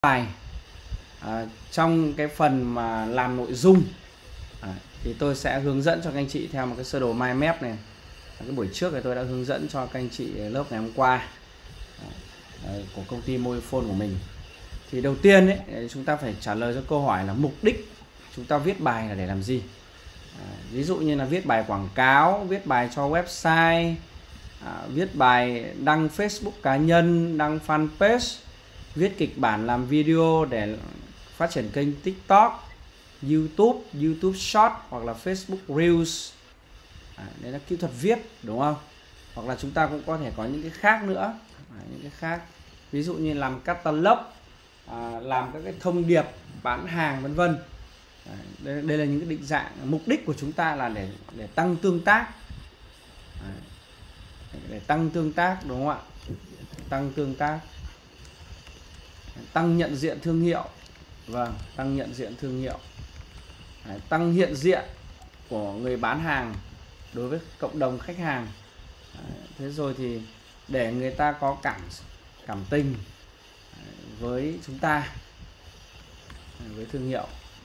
bài trong cái phần mà làm nội dung thì tôi sẽ hướng dẫn cho các anh chị theo một cái sơ đồ mind map này. Cái buổi trước thì tôi đã hướng dẫn cho các anh chị lớp ngày hôm qua của công ty Mobifone của mình. Thì đầu tiên ấy, chúng ta phải trả lời cho câu hỏi là mục đích chúng ta viết bài là để làm gì. Ví dụ như là viết bài quảng cáo, viết bài cho website, viết bài đăng Facebook cá nhân, đăng fanpage, viết kịch bản làm video để phát triển kênh TikTok, YouTube Short hoặc là Facebook Reels. Đấy là kỹ thuật viết, đúng không? Hoặc là chúng ta cũng có thể có những cái khác nữa, những cái khác. Ví dụ như làm catalog, làm các cái thông điệp bán hàng vân vân. Đây là những cái định dạng. Mục đích của chúng ta là để tăng tương tác. Để tăng tương tác, đúng không ạ? Tăng tương tác, tăng nhận diện thương hiệu. Vâng, tăng nhận diện thương hiệu. Tăng hiện diện của người bán hàng đối với cộng đồng khách hàng. Thế rồi thì để người ta có cảm tình với chúng ta, với thương hiệu.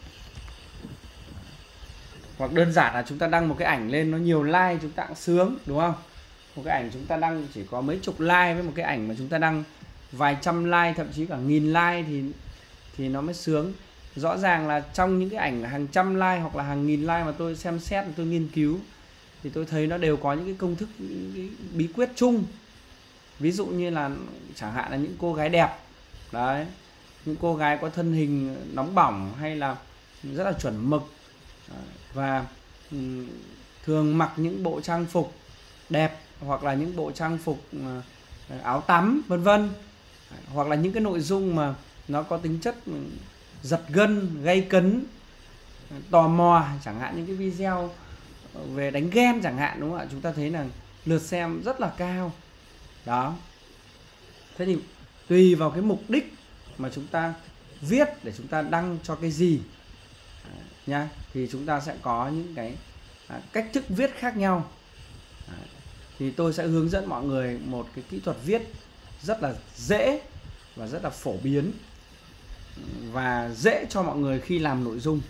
Hoặc đơn giản là chúng ta đăng một cái ảnh lên nó nhiều like chúng ta cũng sướng, đúng không? Một cái ảnh chúng ta đăng chỉ có mấy chục like với một cái ảnh mà chúng ta đăng vài trăm like, thậm chí cả nghìn like thì nó mới sướng. Rõ ràng là trong những cái ảnh hàng trăm like hoặc là hàng nghìn like mà tôi xem xét, tôi nghiên cứu thì tôi thấy nó đều có những cái công thức, những cái bí quyết chung. Ví dụ như là chẳng hạn là những cô gái đẹp đấy, những cô gái có thân hình nóng bỏng hay là rất là chuẩn mực và thường mặc những bộ trang phục đẹp, hoặc là những bộ trang phục áo tắm vân vân, hoặc là những cái nội dung mà nó có tính chất giật gân, gây cấn, tò mò, chẳng hạn những cái video về đánh ghen chẳng hạn, đúng không ạ? Chúng ta thấy là lượt xem rất là cao đó. Thế thì tùy vào cái mục đích mà chúng ta viết để chúng ta đăng cho cái gì nhá, thì chúng ta sẽ có những cái cách thức viết khác nhau. Thì tôi sẽ hướng dẫn mọi người một cái kỹ thuật viết rất là dễ và rất là phổ biến và dễ cho mọi người khi làm nội dung.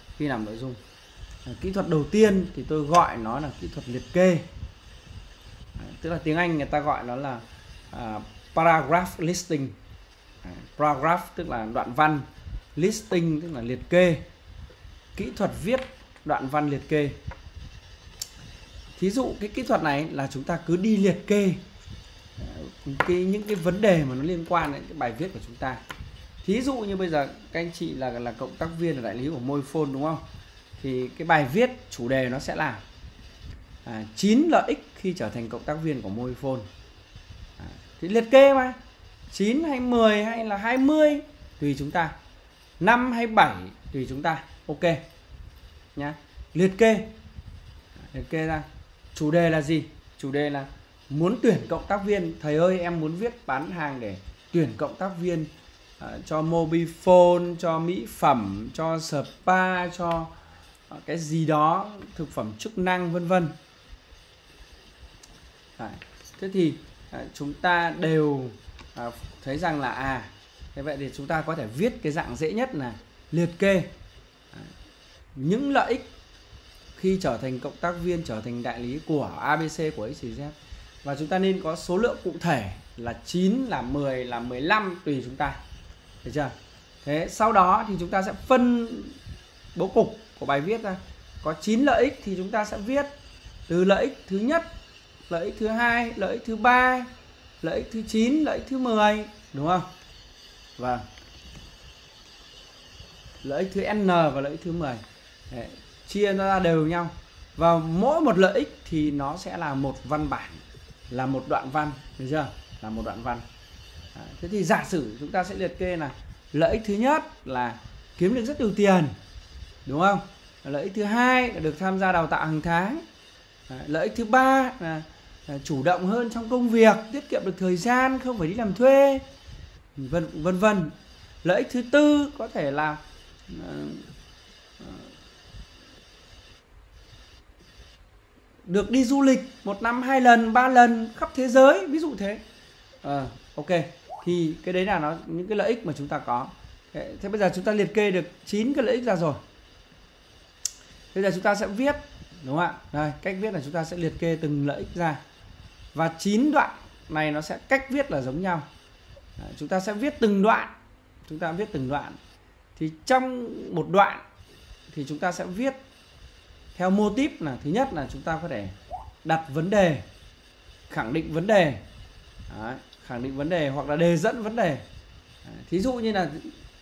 Kỹ thuật đầu tiên thì tôi gọi nó là kỹ thuật liệt kê. Tức là tiếng Anh người ta gọi nó là paragraph listing. Paragraph tức là đoạn văn, listing tức là liệt kê. Kỹ thuật viết đoạn văn liệt kê. Thí dụ cái kỹ thuật này là chúng ta cứ đi liệt kê những cái vấn đề mà nó liên quan đến cái bài viết của chúng ta. Thí dụ như bây giờ các anh chị là cộng tác viên, là đại lý của Mobifone, đúng không? Thì cái bài viết chủ đề nó sẽ là 9 lợi ích khi trở thành cộng tác viên của Mobifone. Thì liệt kê mà 9 hay 10 hay là 20 tùy chúng ta, 5 hay 7 tùy chúng ta. Ok nhá. Liệt kê ra. Chủ đề là gì? Chủ đề là muốn tuyển cộng tác viên. Thầy ơi, em muốn viết bán hàng để tuyển cộng tác viên cho Mobifone, cho mỹ phẩm, cho spa, cho cái gì đó, thực phẩm chức năng vân vân. Thế thì chúng ta đều thấy rằng là thế vậy thì chúng ta có thể viết cái dạng dễ nhất là liệt kê những lợi ích khi trở thành cộng tác viên, trở thành đại lý của ABC, của XYZ. Và chúng ta nên có số lượng cụ thể là 9, là 10, là 15 tùy chúng ta. Được chưa? Thế sau đó thì chúng ta sẽ phân bố cục của bài viết ra. Có 9 lợi ích thì chúng ta sẽ viết từ lợi ích thứ nhất, lợi ích thứ hai, lợi ích thứ ba, lợi ích thứ 9, lợi ích thứ 10, đúng không? Vâng. Lợi ích thứ N và lợi ích thứ 10. Đấy, chia nó ra đều nhau. Và mỗi một lợi ích thì nó sẽ là một văn bản, là một đoạn văn, được chưa? Là một đoạn văn. Thế thì giả sử chúng ta sẽ liệt kê là lợi ích thứ nhất là kiếm được rất nhiều tiền, đúng không? Lợi ích thứ hai là được tham gia đào tạo hàng tháng. Lợi ích thứ ba là chủ động hơn trong công việc, tiết kiệm được thời gian, không phải đi làm thuê, vân vân. Lợi ích thứ tư có thể là được đi du lịch 1 năm 2 lần, 3 lần khắp thế giới, ví dụ thế. Ok. thì cái đấy là nó những cái lợi ích mà chúng ta có. Thế bây giờ chúng ta liệt kê được 9 cái lợi ích ra rồi. Bây giờ chúng ta sẽ viết, đúng không ạ? Đây, cách viết là chúng ta sẽ liệt kê từng lợi ích ra. Và 9 đoạn này nó sẽ cách viết là giống nhau. Đấy, chúng ta sẽ viết từng đoạn. Chúng ta viết từng đoạn. Thì trong một đoạn thì chúng ta sẽ viết theo mô típ là thứ nhất là chúng ta có thể đặt vấn đề, khẳng định vấn đề. Đấy, khẳng định vấn đề hoặc là đề dẫn vấn đề. Đấy, thí dụ như là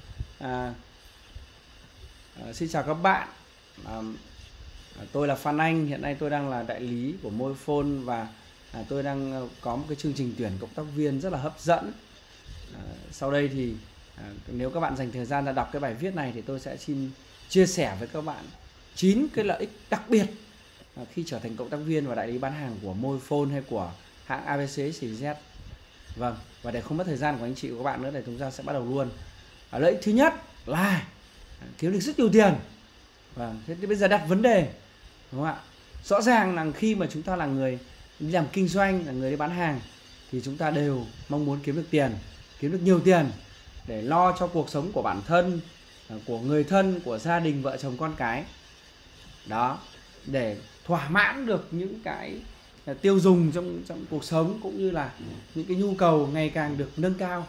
xin chào các bạn, tôi là Phan Anh, hiện nay tôi đang là đại lý của Mobifone và tôi đang có một cái chương trình tuyển cộng tác viên rất là hấp dẫn. Sau đây thì nếu các bạn dành thời gian ra đọc cái bài viết này thì tôi sẽ xin chia sẻ với các bạn 9 cái lợi ích đặc biệt khi trở thành cộng tác viên và đại lý bán hàng của Mobifone hay của hãng ABC XYZ. Vâng, và để không mất thời gian của anh chị và các bạn nữa thì chúng ta sẽ bắt đầu luôn. Lợi ích thứ nhất là kiếm được rất nhiều tiền. Vâng, thế thì bây giờ đặt vấn đề, đúng không ạ? Rõ ràng là khi mà chúng ta là người đi làm kinh doanh, là người đi bán hàng thì chúng ta đều mong muốn kiếm được tiền, kiếm được nhiều tiền để lo cho cuộc sống của bản thân, của người thân, của gia đình, vợ chồng con cái. Đó, để thỏa mãn được những cái tiêu dùng trong cuộc sống cũng như là những cái nhu cầu ngày càng được nâng cao.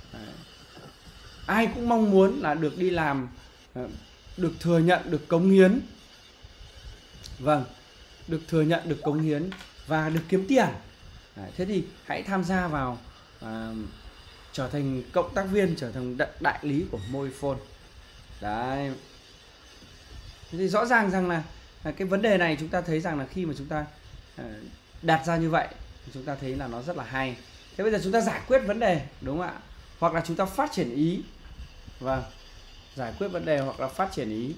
Ai cũng mong muốn là được đi làm, được thừa nhận, được cống hiến. Vâng, được thừa nhận, được cống hiến và được kiếm tiền. Thế thì hãy tham gia vào trở thành cộng tác viên, trở thành đại lý của Mobifone. Đấy. Thế thì rõ ràng rằng là cái vấn đề này chúng ta thấy rằng là khi mà chúng ta đặt ra như vậy chúng ta thấy là nó rất là hay. Thế bây giờ chúng ta giải quyết vấn đề, đúng không ạ? Hoặc là chúng ta phát triển ý. Vâng, giải quyết vấn đề hoặc là phát triển ý.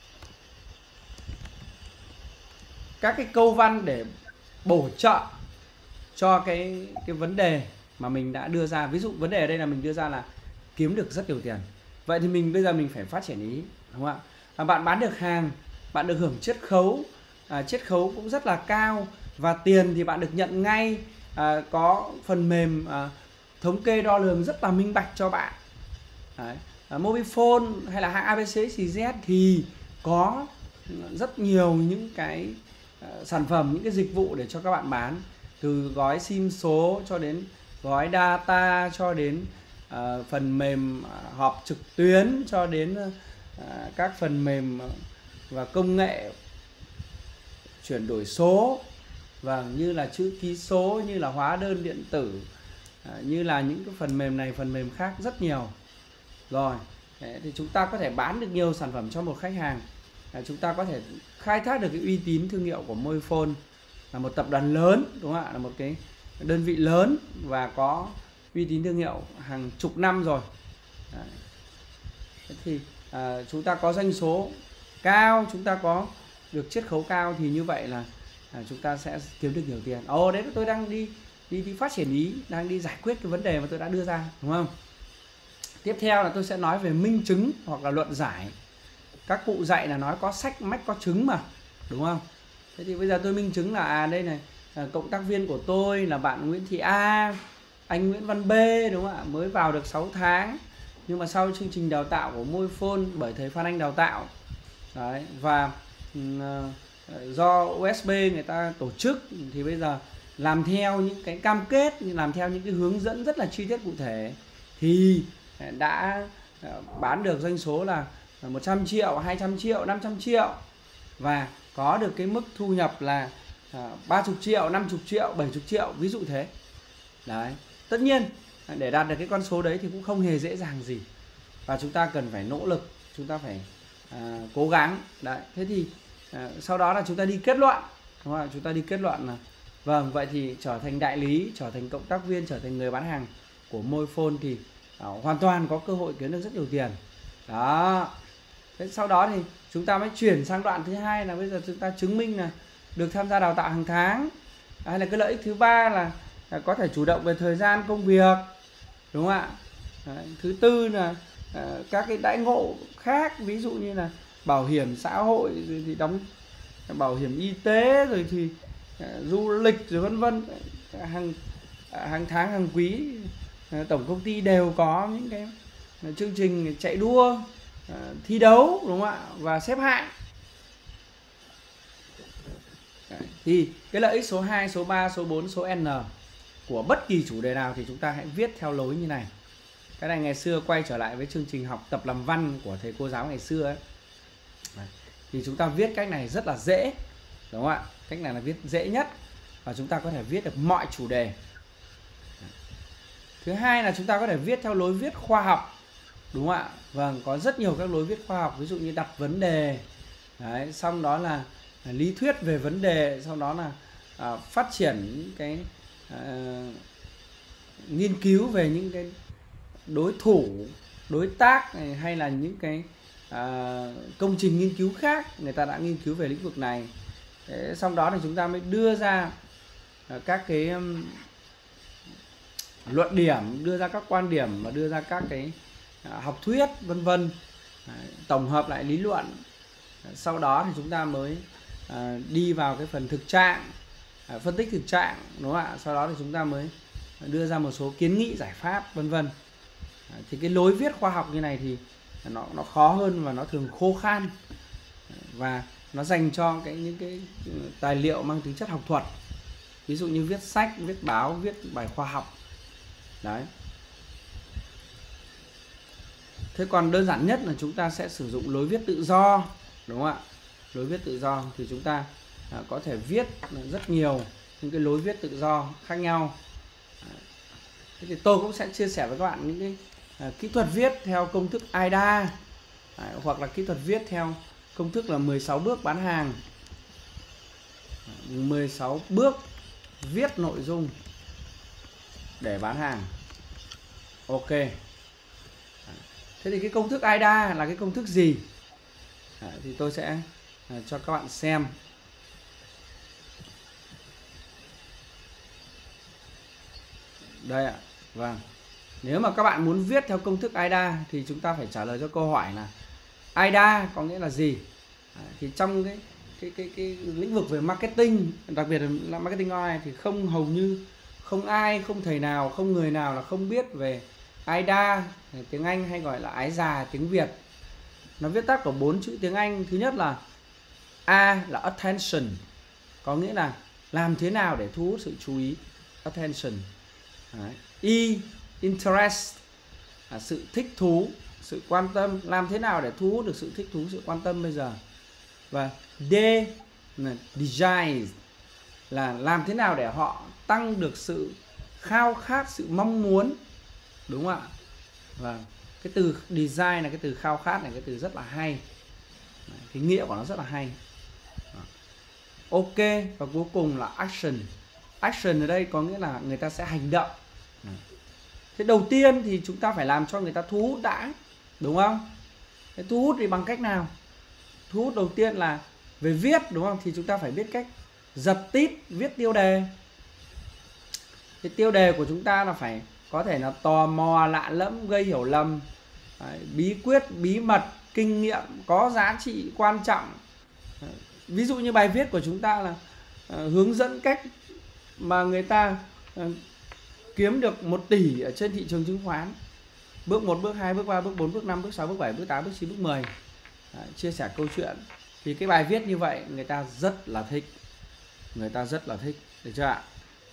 Các cái câu văn để bổ trợ cho cái vấn đề mà mình đã đưa ra. Ví dụ vấn đề ở đây là mình đưa ra là kiếm được rất nhiều tiền. Vậy thì bây giờ mình phải phát triển ý, đúng không ạ? Bạn bán được hàng, bạn được hưởng chiết khấu, chiết khấu cũng rất là cao và tiền thì bạn được nhận ngay, có phần mềm thống kê đo lường rất là minh bạch cho bạn. Đấy. Mobifone hay là hãng ABC XYZ thì có rất nhiều những cái sản phẩm, những cái dịch vụ để cho các bạn bán, từ gói SIM số cho đến gói data, cho đến phần mềm họp trực tuyến, cho đến các phần mềm và công nghệ chuyển đổi số, và như là chữ ký số, như là hóa đơn điện tử, như là những cái phần mềm này, phần mềm khác rất nhiều. Rồi, thì chúng ta có thể bán được nhiều sản phẩm cho một khách hàng. Chúng ta có thể khai thác được cái uy tín thương hiệu của Mobifone, là một tập đoàn lớn, đúng không ạ? Là một cái đơn vị lớn và có uy tín thương hiệu hàng chục năm rồi. Đấy. Thế thì chúng ta có doanh số cao, chúng ta có được chiết khấu cao thì như vậy là chúng ta sẽ kiếm được nhiều tiền. Đấy tôi đang đi phát triển ý, đang đi giải quyết cái vấn đề mà tôi đã đưa ra, đúng không? Tiếp theo là tôi sẽ nói về minh chứng hoặc là luận giải. Các cụ dạy là nói có sách mách có chứng mà, đúng không? Thế thì bây giờ tôi minh chứng là đây này, cộng tác viên của tôi là bạn Nguyễn Thị A, anh Nguyễn Văn B, đúng không ạ? Mới vào được 6 tháng. Nhưng mà sau chương trình đào tạo của Mobifone bởi thầy Phan Anh đào tạo. Đấy, và do USB người ta tổ chức thì bây giờ làm theo những cái cam kết, làm theo những cái hướng dẫn rất là chi tiết cụ thể thì đã bán được doanh số là 100 triệu, 200 triệu, 500 triệu và có được cái mức thu nhập là 30 triệu, 50 triệu, 70 triệu, ví dụ thế. Đấy. Tất nhiên để đạt được cái con số đấy thì cũng không hề dễ dàng gì và chúng ta cần phải nỗ lực, chúng ta phải cố gắng. Đấy. Thế thì sau đó là chúng ta đi kết luận, đúng không? Chúng ta đi kết luận là vâng, vậy thì trở thành đại lý, trở thành cộng tác viên, trở thành người bán hàng của Mobifone thì hoàn toàn có cơ hội kiếm được rất nhiều tiền. Đó. Thế sau đó thì chúng ta mới chuyển sang đoạn thứ hai là bây giờ chúng ta chứng minh là được tham gia đào tạo hàng tháng. Hay là cái lợi ích thứ ba là có thể chủ động về thời gian công việc, đúng không ạ? Đấy. Thứ tư là các cái đãi ngộ khác, ví dụ như là bảo hiểm xã hội, rồi thì đóng bảo hiểm y tế, rồi thì du lịch, rồi vân vân, hàng tháng hàng quý tổng công ty đều có những cái chương trình chạy đua, thi đấu, đúng không ạ, và xếp hạng. Thì cái lợi ích số 2, số 3, số 4, số N của bất kỳ chủ đề nào thì chúng ta hãy viết theo lối như này. Cái này ngày xưa quay trở lại với chương trình học tập làm văn của thầy cô giáo ngày xưa ấy. Thì chúng ta viết cách này rất là dễ, đúng không ạ? Cách này là viết dễ nhất và chúng ta có thể viết được mọi chủ đề. Thứ hai là chúng ta có thể viết theo lối viết khoa học, đúng không ạ? Vâng, có rất nhiều các lối viết khoa học, ví dụ như đặt vấn đề, đấy, xong đó là lý thuyết về vấn đề, sau đó là phát triển những cái nghiên cứu về những cái đối thủ, đối tác này, hay là những cái công trình nghiên cứu khác người ta đã nghiên cứu về lĩnh vực này. Thế, xong đó thì chúng ta mới đưa ra các cái luận điểm, đưa ra các quan điểm và đưa ra các cái học thuyết vân vân, tổng hợp lại lý luận. Sau đó thì chúng ta mới đi vào cái phần thực trạng, phân tích thực trạng, đúng không ạ? Sau đó thì chúng ta mới đưa ra một số kiến nghị giải pháp vân vân. Thì cái lối viết khoa học như này thì nó khó hơn và nó thường khô khan, và nó dành cho những cái tài liệu mang tính chất học thuật, ví dụ như viết sách, viết báo, viết bài khoa học. Đấy. Thế còn đơn giản nhất là chúng ta sẽ sử dụng lối viết tự do, đúng không ạ? Lối viết tự do thì chúng ta có thể viết rất nhiều những cái lối viết tự do khác nhau. Thế thì tôi cũng sẽ chia sẻ với các bạn những cái kỹ thuật viết theo công thức AIDA, hoặc là kỹ thuật viết theo công thức là 16 bước bán hàng, 16 bước viết nội dung để bán hàng. Ok. Thế thì cái công thức AIDA là cái công thức gì? Thì tôi sẽ cho các bạn xem. Đây ạ. Vâng. Nếu mà các bạn muốn viết theo công thức AIDA thì chúng ta phải trả lời cho câu hỏi là AIDA có nghĩa là gì? Thì trong cái lĩnh vực về marketing, đặc biệt là marketing online, thì hầu như không ai, không thầy nào, không người nào là không biết về AIDA, tiếng Anh hay gọi là ái già tiếng Việt. Nó viết tắt của 4 chữ tiếng Anh. Thứ nhất là A là attention, có nghĩa là làm thế nào để thu hút sự chú ý, attention. Đấy. E, interest là sự thích thú, sự quan tâm, làm thế nào để thu hút được sự thích thú, sự quan tâm bây giờ. Và D là desire, là làm thế nào để họ tăng được sự khao khát, sự mong muốn, đúng không ạ? Và cái từ desire là cái từ khao khát này, cái từ rất là hay, cái nghĩa của nó rất là hay. Ok. Và cuối cùng là action. Action ở đây có nghĩa là người ta sẽ hành động. Thế đầu tiên thì chúng ta phải làm cho người ta thu hút đã, đúng không? Thế thu hút thì bằng cách nào? Thu hút đầu tiên là về viết, đúng không? Thì chúng ta phải biết cách giật tít, viết tiêu đề. Cái tiêu đề của chúng ta là phải có thể là tò mò, lạ lẫm, gây hiểu lầm, bí quyết, bí mật, kinh nghiệm, có giá trị, quan trọng. Ví dụ như bài viết của chúng ta là hướng dẫn cách mà người ta kiếm được 1 tỷ ở trên thị trường chứng khoán. Bước 1, bước 2, bước 3, bước 4, bước 5, bước 6, bước 7, bước 8, bước 9, bước 10. Chia sẻ câu chuyện. Thì cái bài viết như vậy người ta rất là thích. Người ta rất là thích. Được chưa ạ?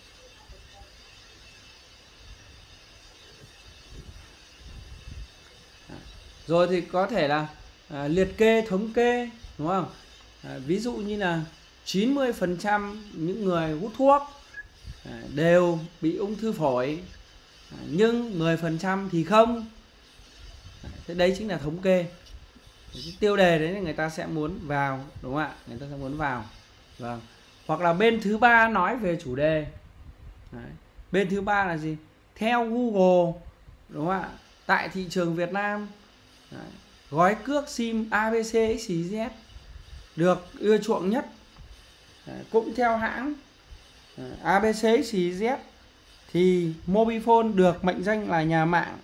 Rồi thì có thể là liệt kê, thống kê, đúng không? Ví dụ như là 90% những người hút thuốc đều bị ung thư phổi, nhưng 10% thì không. Thế đấy chính là thống kê. Cái tiêu đề đấy người ta sẽ muốn vào, đúng không ạ? Người ta sẽ muốn vào. Vâng. Hoặc là bên thứ ba nói về chủ đề. Đấy. Bên thứ ba là gì? Theo Google, đúng không ạ? Tại thị trường Việt Nam, đấy, gói cước SIM ABC XYZ được ưa chuộng nhất. Đấy, cũng theo hãng ABC XYZ thì Mobifone được mệnh danh là nhà mạng.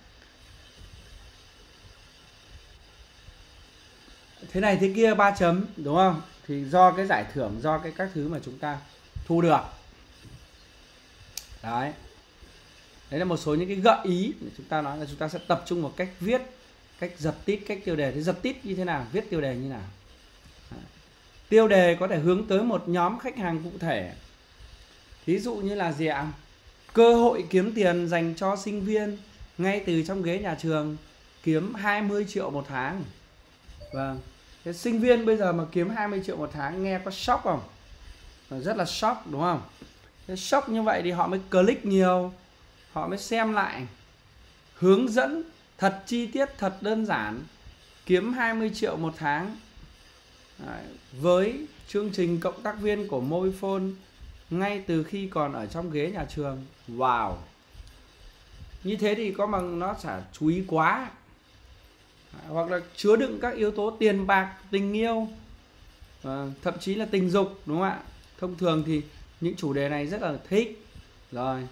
Thế này thế kia 3 chấm, đúng không? Thì do cái giải thưởng, do các thứ mà chúng ta thu được. Đấy. Đấy là một số những cái gợi ý để chúng ta nói là chúng ta sẽ tập trung vào cách viết, cách giật tít, cách tiêu đề. Thì giật tít như thế nào, viết tiêu đề như nào. Tiêu đề có thể hướng tới một nhóm khách hàng cụ thể. Ví dụ như là gì ạ? Cơ hội kiếm tiền dành cho sinh viên ngay từ trong ghế nhà trường, kiếm 20 triệu một tháng. Vâng. Thế sinh viên bây giờ mà kiếm 20 triệu một tháng nghe có sốc không? Rất là sốc đúng không? Thế sốc như vậy thì họ mới click nhiều, họ mới xem lại. Hướng dẫn thật chi tiết, thật đơn giản, kiếm 20 triệu một tháng. Đấy, với chương trình cộng tác viên của Mobifone ngay từ khi còn ở trong ghế nhà trường. Wow. Như thế thì có bằng nó chả chú ý quá. Hoặc là chứa đựng các yếu tố tiền bạc, tình yêu, thậm chí là tình dục, đúng không ạ? Thông thường thì những chủ đề này rất là thích. Rồi,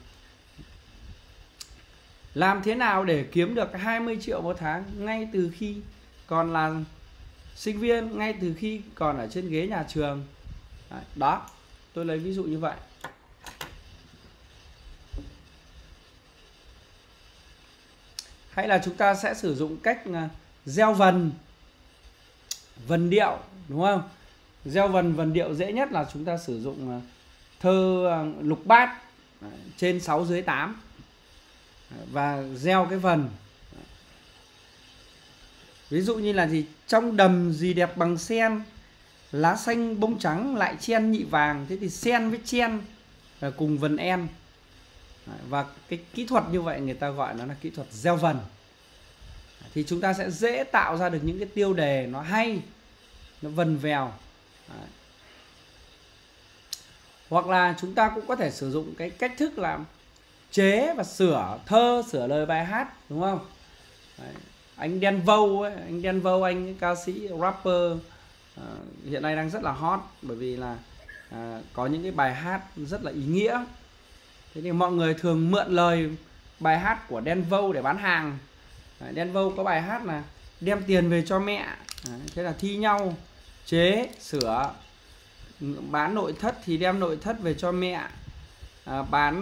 làm thế nào để kiếm được 20 triệu một tháng ngay từ khi còn là sinh viên, ngay từ khi còn ở trên ghế nhà trường. Đó, tôi lấy ví dụ như vậy. Hay là chúng ta sẽ sử dụng cách gieo vần, vần điệu, đúng không? Gieo vần, vần điệu dễ nhất là chúng ta sử dụng thơ lục bát trên 6 dưới 8 và gieo cái vần. Ví dụ như là gì? Trong đầm gì đẹp bằng sen, lá xanh bông trắng lại chen nhị vàng. Thế thì sen với chen là cùng vần en. Và cái kỹ thuật như vậy người ta gọi nó là kỹ thuật gieo vần. Thì chúng ta sẽ dễ tạo ra được những cái tiêu đề nó hay, nó vần vèo. Hoặc là chúng ta cũng có thể sử dụng cái cách thức là chế và sửa thơ, sửa lời bài hát, đúng không? Đấy. Anh Đen Vâu ấy, anh Đen Vâu, anh ca sĩ rapper hiện nay đang rất là hot, bởi vì là có những cái bài hát rất là ý nghĩa. Thế thì mọi người thường mượn lời bài hát của Đen Vâu để bán hàng. Đen Vâu có bài hát là đem tiền về cho mẹ. Thế là thi nhau chế, sửa. Bán nội thất thì đem nội thất về cho mẹ. Bán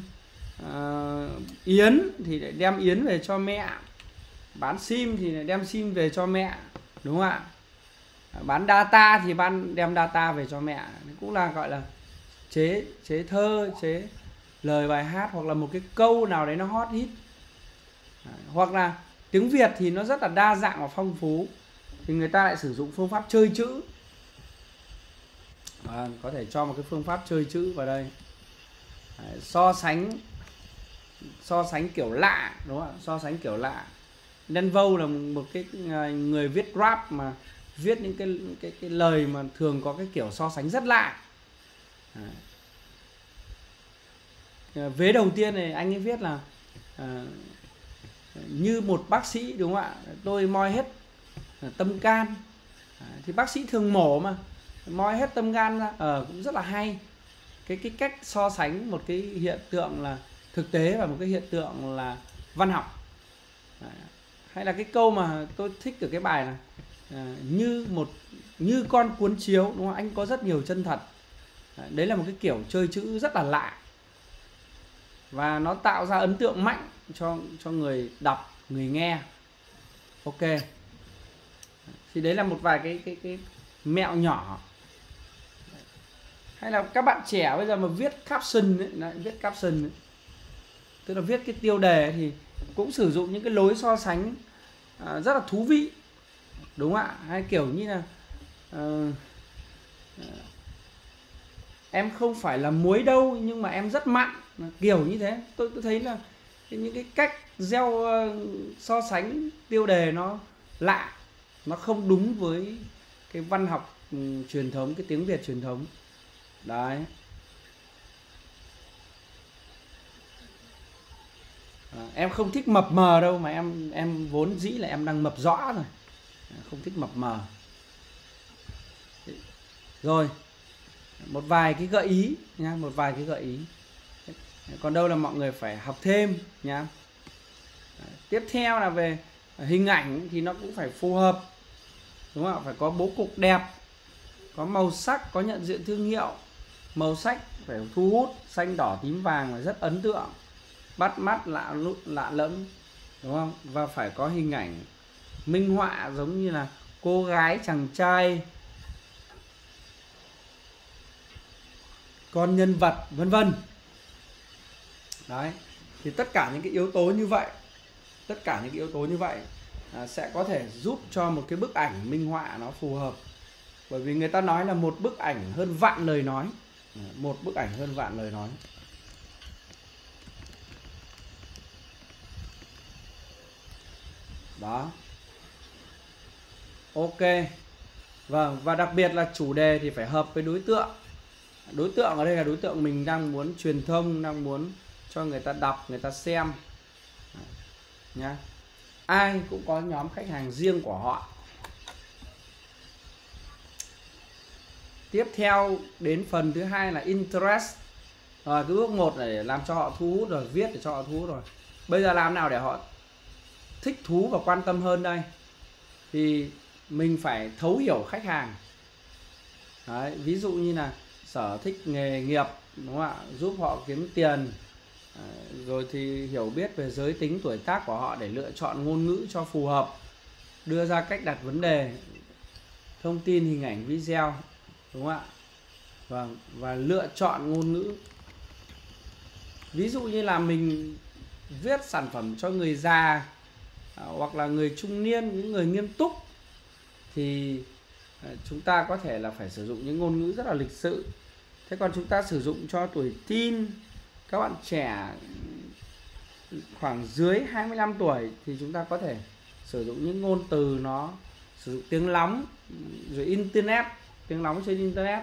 yến thì đem yến về cho mẹ. Bán sim thì đem sim về cho mẹ, đúng không ạ? Bán data thì đem data về cho mẹ. Cũng là gọi là chế thơ, chế lời bài hát, hoặc là một cái câu nào đấy nó hot hit. Hoặc là tiếng Việt thì nó rất là đa dạng và phong phú, thì người ta lại sử dụng phương pháp chơi chữ. Có thể cho một cái phương pháp chơi chữ vào đây. So sánh kiểu lạ, đúng không ạ? So sánh kiểu lạ. Đen Vâu là một cái người viết rap mà viết những cái lời mà thường có cái kiểu so sánh rất lạ. Vế đầu tiên này anh ấy viết là như một bác sĩ, đúng không ạ? Tôi moi hết tâm can. Thì bác sĩ thường mổ mà, moi hết tâm can ra, cũng rất là hay. Cái cách so sánh một cái hiện tượng là thực tế và một cái hiện tượng là văn học. Hay là cái câu mà tôi thích ở cái bài này, như con cuốn chiếu, đúng không? Anh có rất nhiều chân thật. Đấy là một cái kiểu chơi chữ rất là lạ, và nó tạo ra ấn tượng mạnh cho người đọc, người nghe. Ok. Thì đấy là một vài cái mẹo nhỏ. Hay là các bạn trẻ bây giờ mà viết caption ấy, viết caption ấy, tức là viết cái tiêu đề thì cũng sử dụng những cái lối so sánh rất là thú vị, đúng không ạ? Hay kiểu như là em không phải là muối đâu nhưng mà em rất mặn, kiểu như thế. Tôi thấy là những cái cách gieo so sánh tiêu đề nó lạ, nó không đúng với cái văn học truyền thống, cái tiếng Việt truyền thống. Đấy. Em không thích mập mờ đâu, mà em vốn dĩ là em đang mập rõ rồi, không thích mập mờ. Rồi, một vài cái gợi ý nha, một vài cái gợi ý. Còn đâu là mọi người phải học thêm nhá. Tiếp theo là về hình ảnh thì nó cũng phải phù hợp, đúng không ạ? Phải có bố cục đẹp, có màu sắc, có nhận diện thương hiệu. Màu sắc phải thu hút, xanh đỏ tím vàng là rất ấn tượng. bắt mắt, lạ lẫm, đúng không? Và phải có hình ảnh minh họa giống như là cô gái, chàng trai, con nhân vật, vân vân. Đấy, thì tất cả những cái yếu tố như vậy sẽ có thể giúp cho một cái bức ảnh minh họa nó phù hợp. Bởi vì người ta nói là một bức ảnh hơn vạn lời nói. Một bức ảnh hơn vạn lời nói. Đó. Ok. Vâng, và đặc biệt là chủ đề thì phải hợp với đối tượng. Đối tượng ở đây là đối tượng mình đang muốn truyền thông, đang muốn cho người ta đọc, người ta xem nhá. Ai cũng có nhóm khách hàng riêng của họ. Tiếp theo đến phần thứ hai là interest. Rồi cái bước 1 là để làm cho họ thu hút rồi, viết để cho họ thu hút rồi. Bây giờ làm nào để họ thích thú và quan tâm hơn đây? Thì mình phải thấu hiểu khách hàng. Đấy, ví dụ như là sở thích nghề nghiệp, đúng không ạ? Giúp họ kiếm tiền. Rồi thì hiểu biết về giới tính, tuổi tác của họ để lựa chọn ngôn ngữ cho phù hợp. Đưa ra cách đặt vấn đề, thông tin, hình ảnh, video, đúng không ạ? Vâng, và lựa chọn ngôn ngữ. Ví dụ như là mình viết sản phẩm cho người già hoặc là người trung niên, những người nghiêm túc, thì chúng ta có thể là phải sử dụng những ngôn ngữ rất là lịch sự. Thế còn chúng ta sử dụng cho tuổi teen, các bạn trẻ khoảng dưới 25 tuổi thì chúng ta có thể sử dụng những ngôn từ nó sử dụng tiếng lóng, rồi internet, tiếng lóng trên internet,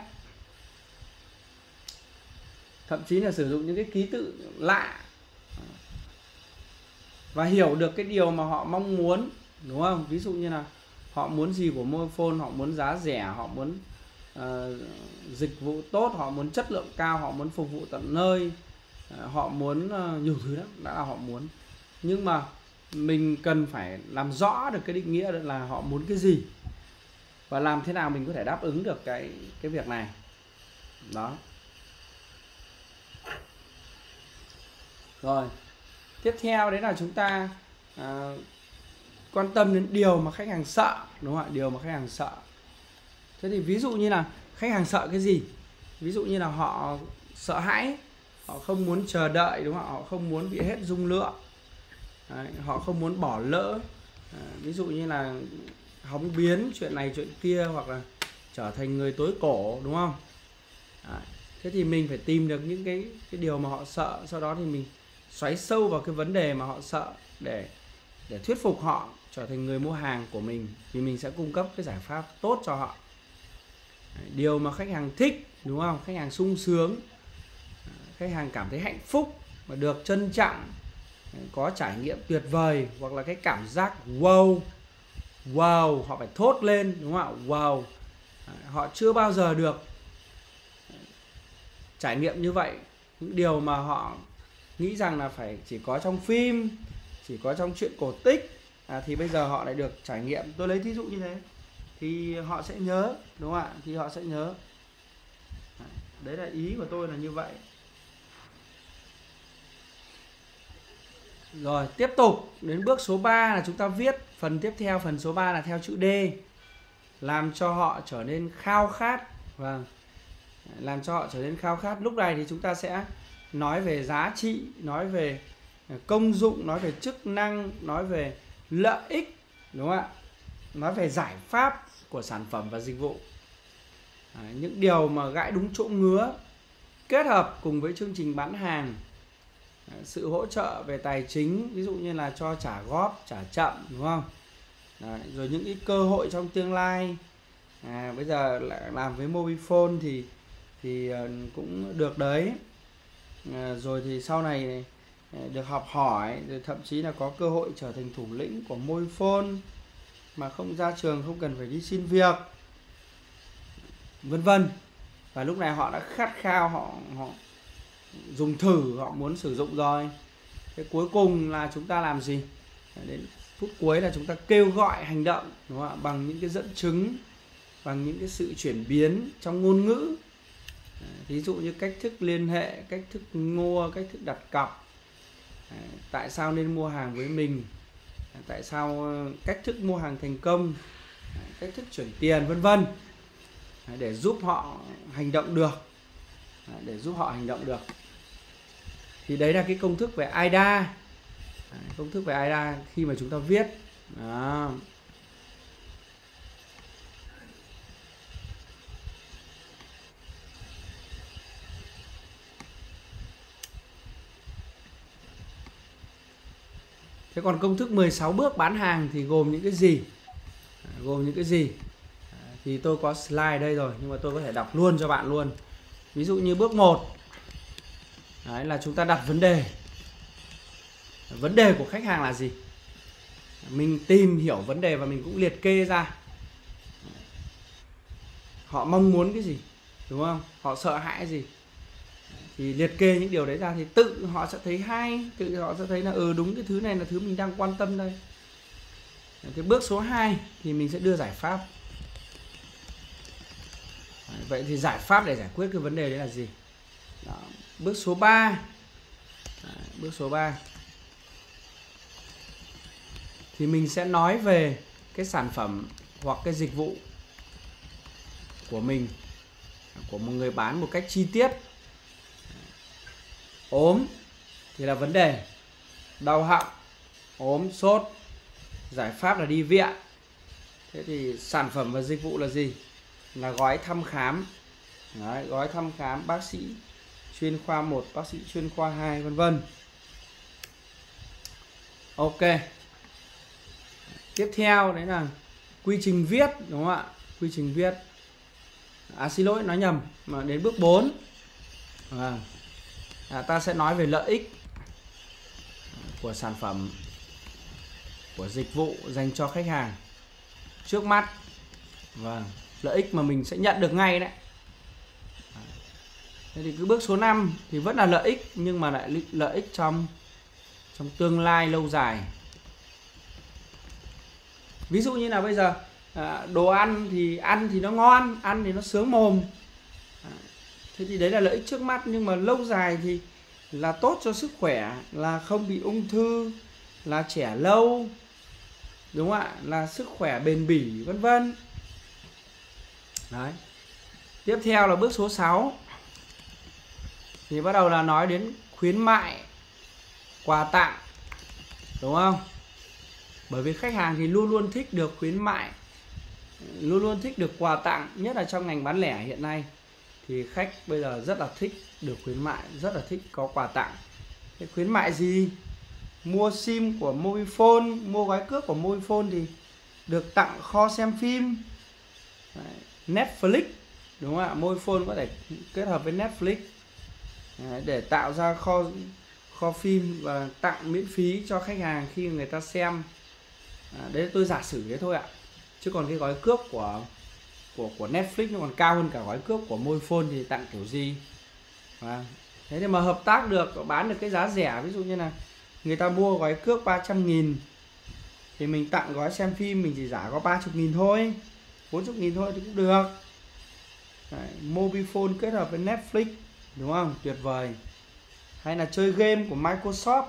thậm chí là sử dụng những cái ký tự lạ và hiểu được cái điều mà họ mong muốn, đúng không? Ví dụ như là họ muốn gì của Mobifone, họ muốn giá rẻ, họ muốn dịch vụ tốt, họ muốn chất lượng cao, họ muốn phục vụ tận nơi, họ muốn nhiều thứ lắm, đã là họ muốn. Nhưng mà mình cần phải làm rõ được cái định nghĩa là họ muốn cái gì và làm thế nào mình có thể đáp ứng được cái việc này. Đó. Rồi, tiếp theo đấy là chúng ta quan tâm đến điều mà khách hàng sợ, đúng không ạ? Điều mà khách hàng sợ. Thế thì ví dụ như là khách hàng sợ cái gì? Ví dụ như là họ sợ hãi, họ không muốn chờ đợi, đúng không ạ? Họ không muốn bị hết dung lượng. Đấy, họ không muốn bỏ lỡ. Ví dụ như là hóng biến chuyện này chuyện kia, hoặc là trở thành người tối cổ, đúng không? Đấy. Thế thì mình phải tìm được những cái điều mà họ sợ, sau đó thì mình xoáy sâu vào cái vấn đề mà họ sợ để thuyết phục họ trở thành người mua hàng của mình, thì mình sẽ cung cấp cái giải pháp tốt cho họ. Điều mà khách hàng thích, đúng không? Khách hàng sung sướng, khách hàng cảm thấy hạnh phúc và được trân trọng, có trải nghiệm tuyệt vời, hoặc là cái cảm giác wow, họ phải thốt lên, đúng không ạ? Wow, họ chưa bao giờ được trải nghiệm như vậy. Những điều mà họ nghĩ rằng là phải chỉ có trong phim, chỉ có trong chuyện cổ tích, thì bây giờ họ lại được trải nghiệm. Tôi lấy ví dụ như thế thì họ sẽ nhớ, đúng không ạ? Thì họ sẽ nhớ. Đấy là ý của tôi là như vậy. Rồi, tiếp tục đến bước số 3 là chúng ta viết phần tiếp theo. Phần số 3 là theo chữ D, làm cho họ trở nên khao khát. Vâng, làm cho họ trở nên khao khát. Lúc này thì chúng ta sẽ nói về giá trị, nói về công dụng, nói về chức năng, nói về lợi ích, đúng không ạ? Nói về giải pháp của sản phẩm và dịch vụ. Những điều mà gãi đúng chỗ ngứa, kết hợp cùng với chương trình bán hàng, sự hỗ trợ về tài chính, ví dụ như là cho trả góp, trả chậm, đúng không? Đấy, rồi những cái cơ hội trong tương lai. Bây giờ lại làm với Mobifone thì cũng được đấy. Rồi thì sau này được học hỏi, rồi thậm chí là có cơ hội trở thành thủ lĩnh của Mobifone mà không ra trường, không cần phải đi xin việc, vân vân. Và lúc này họ đã khát khao, họ dùng thử, họ muốn sử dụng rồi. Thế cuối cùng là chúng ta làm gì? Đến phút cuối là chúng ta kêu gọi hành động, đúng không ạ? Bằng những cái dẫn chứng, bằng những cái sự chuyển biến trong ngôn ngữ. Ví dụ như cách thức liên hệ, cách thức mua, cách thức đặt cọc, Tại sao nên mua hàng với mình, tại sao cách thức mua hàng thành công, cách thức chuyển tiền vân vân, để giúp họ hành động được, thì đấy là cái công thức về AIDA. Công thức về AIDA khi mà chúng ta viết đó. Thế còn công thức 16 bước bán hàng thì gồm những cái gì? Thì tôi có slide đây rồi, nhưng mà tôi có thể đọc luôn cho bạn luôn. Ví dụ như bước 1 đấy là chúng ta đặt vấn đề. Vấn đề của khách hàng là gì? Mình tìm hiểu vấn đề và mình cũng liệt kê ra. Họ mong muốn cái gì, đúng không? Họ sợ hãi gì? Thì liệt kê những điều đấy ra thì tự họ sẽ thấy hay, tự họ sẽ thấy là đúng, cái thứ này là thứ mình đang quan tâm đây. Cái bước số 2 thì mình sẽ đưa giải pháp. Vậy thì giải pháp để giải quyết cái vấn đề đấy là gì? Đó. Bước số 3. Bước số 3 thì mình sẽ nói về cái sản phẩm hoặc cái dịch vụ của mình, của một người bán một cách chi tiết. Ốm thì là vấn đề, đau họng, ốm, sốt, giải pháp là đi viện. Thế thì sản phẩm và dịch vụ là gì? Là gói thăm khám. Đấy, gói thăm khám bác sĩ chuyên khoa 1, bác sĩ chuyên khoa 2 vân vân. Ok. Tiếp theo đấy là quy trình viết, đúng không ạ? Quy trình viết. Xin lỗi, nói nhầm, mà đến bước 4 ta sẽ nói về lợi ích của sản phẩm, của dịch vụ dành cho khách hàng trước mắt. Lợi ích mà mình sẽ nhận được ngay đấy. Thế thì cứ bước số 5 thì vẫn là lợi ích, nhưng mà lại lợi ích trong tương lai lâu dài. Ví dụ như là bây giờ đồ ăn thì nó ngon, ăn thì nó sướng mồm. Thế thì đấy là lợi ích trước mắt, nhưng mà lâu dài thì là tốt cho sức khỏe, là không bị ung thư, là trẻ lâu, đúng không ạ? Là sức khỏe bền bỉ vân vân. Đấy. Tiếp theo là bước số 6 thì bắt đầu là nói đến khuyến mại, quà tặng, đúng không? Bởi vì khách hàng thì luôn luôn thích được khuyến mại, luôn luôn thích được quà tặng, nhất là trong ngành bán lẻ hiện nay thì khách bây giờ rất là thích được khuyến mại, rất là thích có quà tặng. Thế khuyến mại gì? Mua sim của Mobifone, mua gói cước của Mobifone thì được tặng kho xem phim. Đấy, Netflix, đúng không ạ? Mobifone có thể kết hợp với Netflix để tạo ra kho phim và tặng miễn phí cho khách hàng khi người ta xem. Đấy tôi giả sử thế thôi ạ. Chứ còn cái gói cước của Netflix nó còn cao hơn cả gói cước của Mobifone thì tặng kiểu gì? Thế thì mà hợp tác được, bán được cái giá rẻ, ví dụ như là người ta mua gói cước 300.000 thì mình tặng gói xem phim mình chỉ giá có 30.000 thôi, 40.000 thôi thì cũng được. Đấy, Mobifone kết hợp với Netflix, đúng không? Tuyệt vời. Hay là chơi game của Microsoft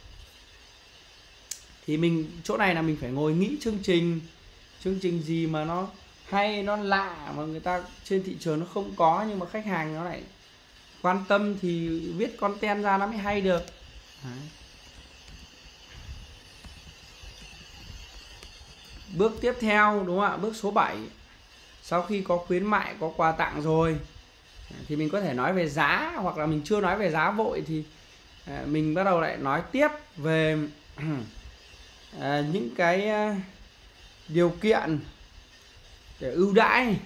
thì mình chỗ này là mình phải ngồi nghĩ chương trình gì mà nó hay, nó lạ mà người ta trên thị trường nó không có, nhưng mà khách hàng nó lại quan tâm thì viết content ra nó mới hay được. Đấy. Bước tiếp theo, đúng không ạ? Bước số 7. Sau khi có khuyến mại, có quà tặng rồi thì mình có thể nói về giá, hoặc là mình chưa nói về giá vội thì mình bắt đầu lại nói tiếp về những cái điều kiện để ưu đãi,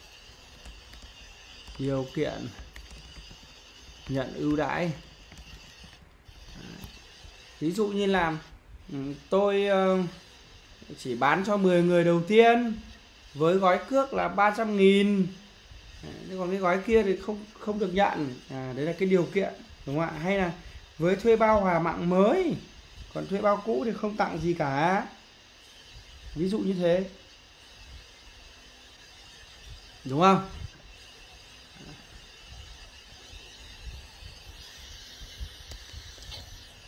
điều kiện nhận ưu đãi. Ví dụ như là tôi chỉ bán cho 10 người đầu tiên với gói cước là 300.000, còn cái gói kia thì không được nhận. Đấy là cái điều kiện, đúng không ạ? Hay là với thuê bao hòa mạng mới, còn thuê bao cũ thì không tặng gì cả, ví dụ như thế, đúng không?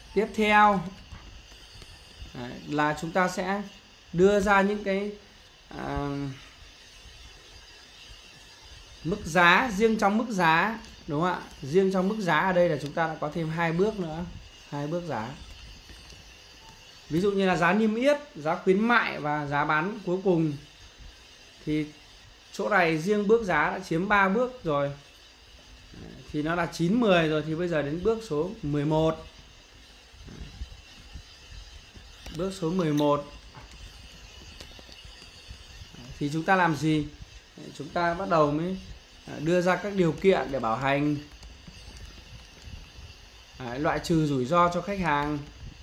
Tiếp theo là chúng ta sẽ đưa ra những cái mức giá riêng trong mức giá, đúng không ạ? Riêng trong mức giá ở đây là chúng ta đã có thêm 2 bước nữa, 2 bước giá. Ví dụ như là giá niêm yết, giá khuyến mại và giá bán cuối cùng, thì chỗ này riêng bước giá đã chiếm 3 bước rồi, thì nó là 9, 10 rồi, thì bây giờ đến bước số 11. Bước số 11 thì chúng ta làm gì? Chúng ta bắt đầu mới đưa ra các điều kiện để bảo hành, loại trừ rủi ro cho khách hàng.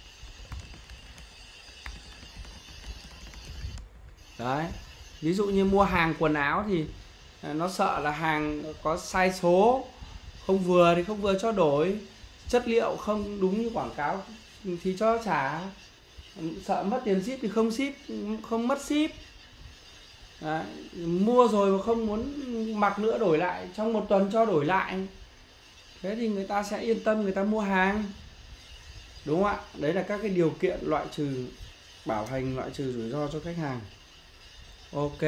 Đấy, ví dụ như mua hàng quần áo thì nó sợ là hàng có sai số, không vừa thì không vừa cho đổi, chất liệu không đúng như quảng cáo thì cho trả, sợ mất tiền ship thì không mất ship. Đấy, mua rồi mà không muốn mặc nữa đổi lại, trong 1 tuần cho đổi lại, thế thì người ta sẽ yên tâm, người ta mua hàng, đúng không ạ? Đấy là các cái điều kiện loại trừ bảo hành, loại trừ rủi ro cho khách hàng. Ok.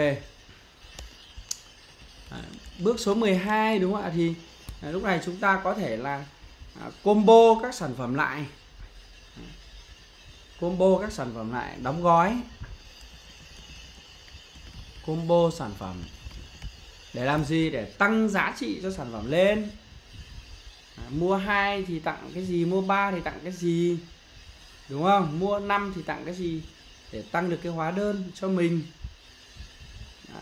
Bước số 12, đúng không ạ? Thì lúc này chúng ta có thể là combo các sản phẩm lại, combo các sản phẩm lại, đóng gói, combo sản phẩm để làm gì? Để tăng giá trị cho sản phẩm lên. Mua 2 thì tặng cái gì, mua 3 thì tặng cái gì, đúng không? Mua 5 thì tặng cái gì, để tăng được cái hóa đơn cho mình. Đấy.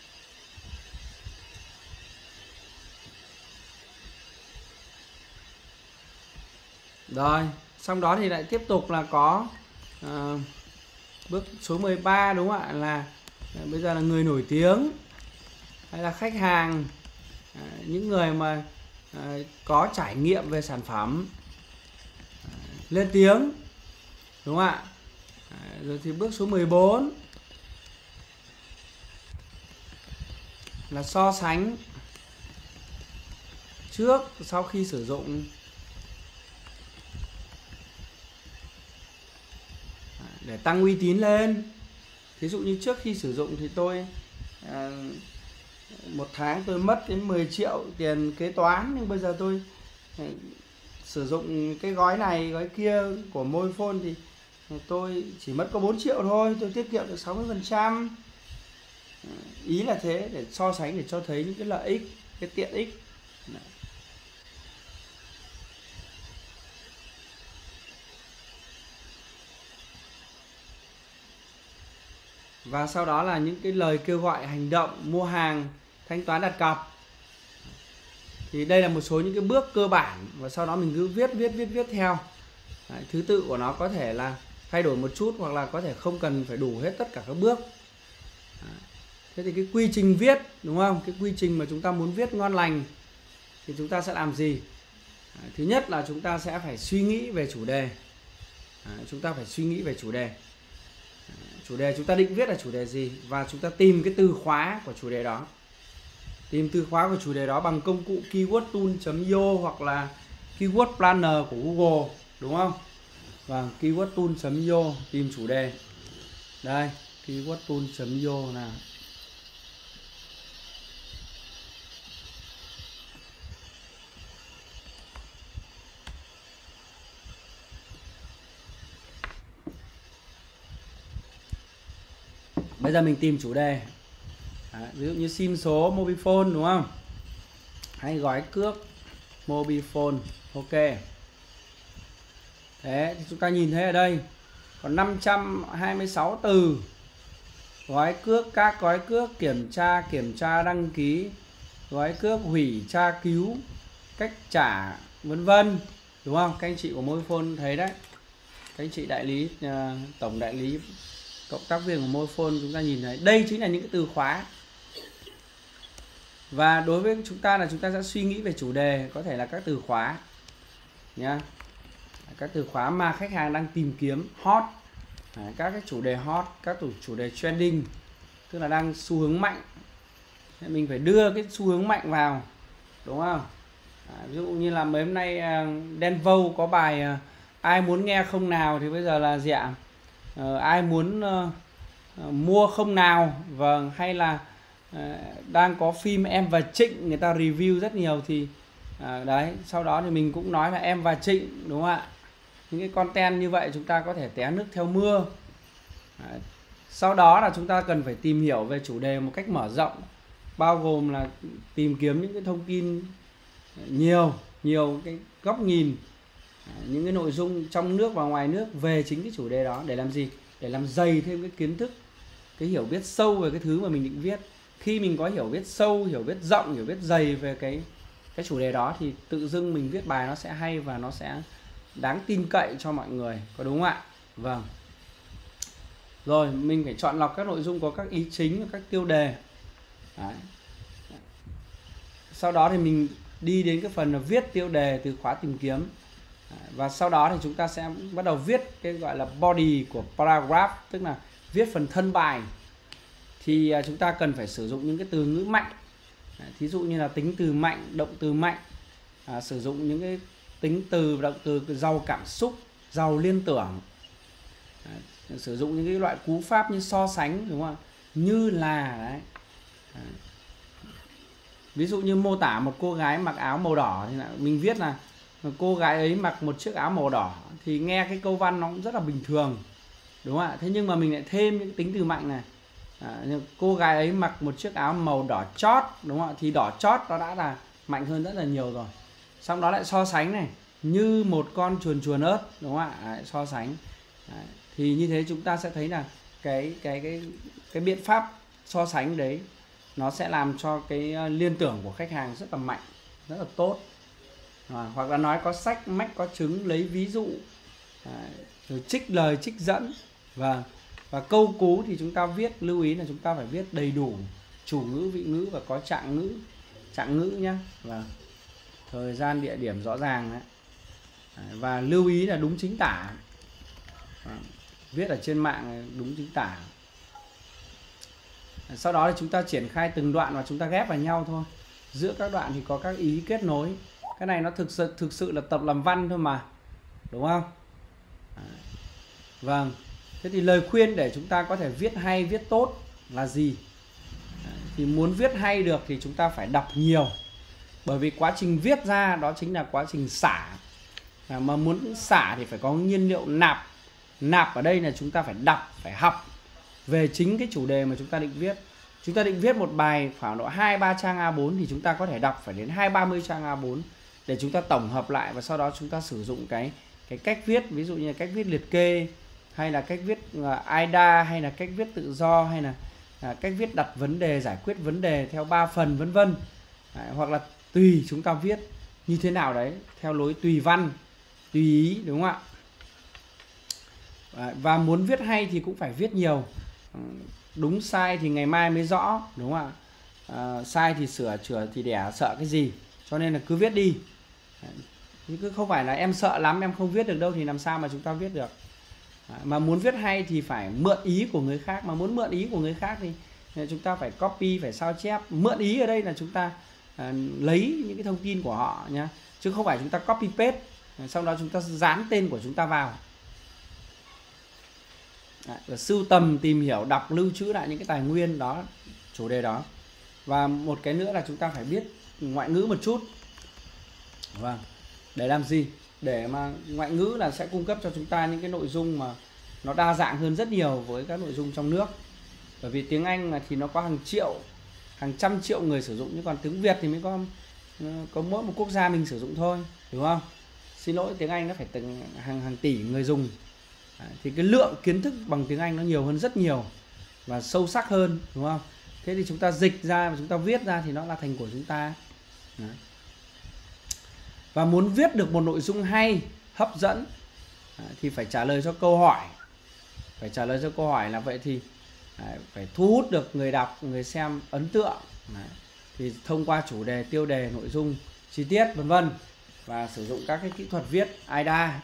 Rồi, xong đó thì lại tiếp tục là có bước số 13, đúng không ạ? Là bây giờ là người nổi tiếng hay là khách hàng, những người mà có trải nghiệm về sản phẩm lên tiếng, đúng không ạ? Rồi thì bước số 14 là so sánh trước sau khi sử dụng, để tăng uy tín lên. Ví dụ như trước khi sử dụng thì tôi 1 tháng tôi mất đến 10 triệu tiền kế toán, nhưng bây giờ tôi sử dụng cái gói này gói kia của Mobifone thì tôi chỉ mất có 4 triệu thôi, tôi tiết kiệm được 60%. Ý là thế, để so sánh, để cho thấy những cái lợi ích, cái tiện ích. Và sau đó là những cái lời kêu gọi hành động mua hàng, thanh toán đặt cọc. Thì đây là một số những cái bước cơ bản, và sau đó mình cứ viết theo. Đấy, thứ tự của nó có thể là thay đổi một chút, hoặc là có thể không cần phải đủ hết tất cả các bước. Đấy. Thế thì cái quy trình viết, đúng không? Cái quy trình mà chúng ta muốn viết ngon lành thì chúng ta sẽ làm gì? Đấy, thứ nhất là chúng ta sẽ phải suy nghĩ về chủ đề. Đấy, chúng ta phải suy nghĩ về chủ đề. Chủ đề chúng ta định viết là chủ đề gì, và chúng ta tìm cái từ khóa của chủ đề đó. Tìm từ khóa của chủ đề đó bằng công cụ keywordtool.io hoặc là keyword planner của Google, đúng không? Và keywordtool.io tìm chủ đề. Đây, keywordtool.io nào. Bây giờ mình tìm chủ đề. Đấy, ví dụ như sim số Mobifone, đúng không? Hay gói cước Mobifone. Ok. Thế thì chúng ta nhìn thấy ở đây còn 526 từ. Gói cước, các gói cước, kiểm tra đăng ký, gói cước hủy tra cứu, cách trả, vân vân, đúng không? Các anh chị của Mobifone thấy đấy. Các anh chị đại lý, tổng đại lý, cộng tác viên của Mobifone, chúng ta nhìn thấy đây chính là những cái từ khóa. Và đối với chúng ta là chúng ta sẽ suy nghĩ về chủ đề, có thể là các từ khóa nhá, các từ khóa mà khách hàng đang tìm kiếm, hot, các cái chủ đề hot, các chủ đề trending, tức là đang xu hướng mạnh. Mình phải đưa cái xu hướng mạnh vào, đúng không? Ví dụ như là mấy hôm nay Denvo có bài ai muốn nghe không nào thì bây giờ là gì ạ? Ai muốn mua không nào, vâng, hay là đang có phim Em và Trịnh người ta review rất nhiều thì đấy, sau đó thì mình cũng nói là Em và Trịnh, đúng không ạ? Những cái content như vậy chúng ta có thể té nước theo mưa. Sau đó là chúng ta cần phải tìm hiểu về chủ đề một cách mở rộng, bao gồm là tìm kiếm những cái thông tin nhiều cái góc nhìn, những cái nội dung trong nước và ngoài nước về chính cái chủ đề đó. Để làm gì? Để làm dày thêm cái kiến thức, cái hiểu biết sâu về cái thứ mà mình định viết. Khi mình có hiểu biết sâu, hiểu biết rộng, hiểu biết dày về cái chủ đề đó thì tự dưng mình viết bài nó sẽ hay và nó sẽ đáng tin cậy cho mọi người, có đúng không ạ? Vâng. Rồi mình phải chọn lọc các nội dung có các ý chính và các tiêu đề. Đấy. Sau đó thì mình đi đến cái phần là viết tiêu đề từ khóa tìm kiếm. Và sau đó thì chúng ta sẽ bắt đầu viết cái gọi là body của paragraph, tức là viết phần thân bài. Thì chúng ta cần phải sử dụng những cái từ ngữ mạnh. Thí dụ như là tính từ mạnh, động từ mạnh, sử dụng những cái tính từ và động từ giàu cảm xúc, giàu liên tưởng. Sử dụng những cái loại cú pháp như so sánh, đúng không ạ? Như là đấy. Ví dụ như mô tả một cô gái mặc áo màu đỏ thì mình viết là cô gái ấy mặc một chiếc áo màu đỏ, thì nghe cái câu văn nó cũng rất là bình thường, đúng không ạ? Thế nhưng mà mình lại thêm những tính từ mạnh này. Cô gái ấy mặc một chiếc áo màu đỏ chót, đúng không ạ? Thì đỏ chót nó đã là mạnh hơn rất là nhiều rồi. Xong đó lại so sánh này, như một con chuồn ớt, đúng không ạ? So sánh. Đấy. Thì như thế chúng ta sẽ thấy là cái biện pháp so sánh đấy nó sẽ làm cho cái liên tưởng của khách hàng rất là mạnh, rất là tốt. Hoặc là nói có sách mách có chứng, lấy ví dụ, rồi trích lời trích dẫn. Và câu cú thì chúng ta viết, lưu ý là chúng ta phải viết đầy đủ chủ ngữ, vị ngữ và có trạng ngữ nhé. Và thời gian địa điểm rõ ràng đấy. Và lưu ý là đúng chính tả. Viết ở trên mạng đúng chính tả. Sau đó thì chúng ta triển khai từng đoạn và chúng ta ghép vào nhau thôi. Giữa các đoạn thì có các ý kết nối. Cái này nó thực sự là tập làm văn thôi mà, đúng không? Vâng. Thế thì lời khuyên để chúng ta có thể viết hay, viết tốt là gì? Thì muốn viết hay được thì chúng ta phải đọc nhiều. Bởi vì quá trình viết ra đó chính là quá trình xả. Mà muốn xả thì phải có nhiên liệu nạp. Nạp ở đây là chúng ta phải đọc, phải học về chính cái chủ đề mà chúng ta định viết. Chúng ta định viết một bài khoảng độ 2-3 trang A4 thì chúng ta có thể đọc phải đến 20-30 trang A4 để chúng ta tổng hợp lại, và sau đó chúng ta sử dụng cái cách viết, ví dụ như là cách viết liệt kê, hay là cách viết AIDA, hay là cách viết tự do, hay là cách viết đặt vấn đề, giải quyết vấn đề theo 3 phần, vân vân. Hoặc là tùy chúng ta viết như thế nào đấy, theo lối tùy văn, tùy ý, đúng không ạ? Và muốn viết hay thì cũng phải viết nhiều. Đúng sai thì ngày mai mới rõ, đúng không ạ? Sai thì sửa, chữa thì đẻ, sợ cái gì. Cho nên là cứ viết đi. Cứ không phải là em sợ lắm em không viết được đâu thì làm sao mà chúng ta viết được. Mà muốn viết hay thì phải mượn ý của người khác. Mà muốn mượn ý của người khác thì chúng ta phải copy, phải sao chép. Mượn ý ở đây là chúng ta lấy những cái thông tin của họ nhá, chứ không phải chúng ta copy paste sau đó chúng ta dán tên của chúng ta vào. Sưu tầm, tìm hiểu, đọc, lưu trữ lại những cái tài nguyên đó, chủ đề đó. Và một cái nữa là chúng ta phải biết ngoại ngữ một chút. Vâng. Để làm gì? Để mà ngoại ngữ là sẽ cung cấp cho chúng ta những cái nội dung mà nó đa dạng hơn rất nhiều với các nội dung trong nước. Bởi vì tiếng Anh thì nó có hàng triệu, hàng trăm triệu người sử dụng, nhưng còn tiếng Việt thì mới có mỗi một quốc gia mình sử dụng thôi, đúng không? Xin lỗi, tiếng Anh nó phải từng hàng tỷ người dùng. Thì cái lượng kiến thức bằng tiếng Anh nó nhiều hơn rất nhiều và sâu sắc hơn, đúng không? Thế thì chúng ta dịch ra và chúng ta viết ra thì nó là thành của chúng ta. Đấy. Và muốn viết được một nội dung hay, hấp dẫn thì phải trả lời cho câu hỏi. Phải trả lời cho câu hỏi là vậy thì phải thu hút được người đọc, người xem ấn tượng. Thì thông qua chủ đề, tiêu đề, nội dung, chi tiết, vân vân. Và sử dụng các cái kỹ thuật viết AIDA